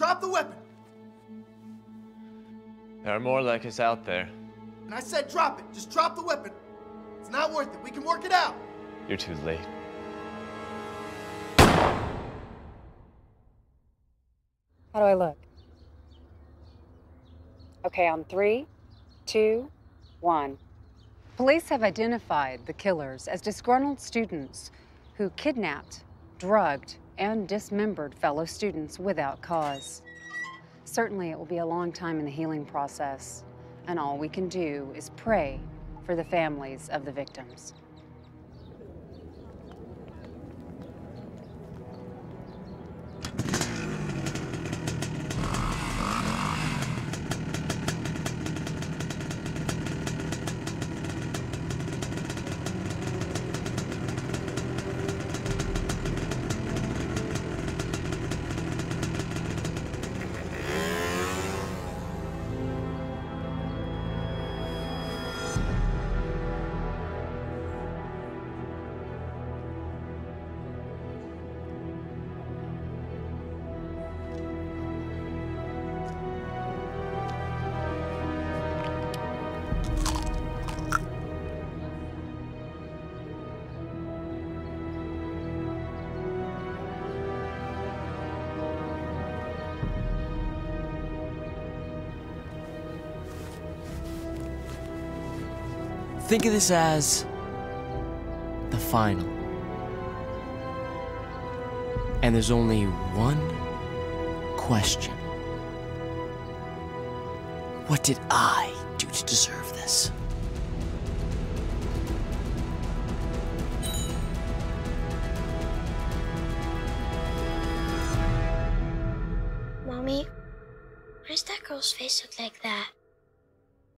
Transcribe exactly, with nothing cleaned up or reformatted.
drop the weapon. There are more like us out there. And I said drop it. Just drop the weapon. It's not worth it. We can work it out. You're too late. How do I look? Okay, on three, two, one. Police have identified the killers as disgruntled students who kidnapped, drugged, and dismembered fellow students without cause. Certainly, it will be a long time in the healing process, and all we can do is pray for the families of the victims. Think of this as the final. And there's only one question. What did I do to deserve this? Mommy, why does that girl's face look like that?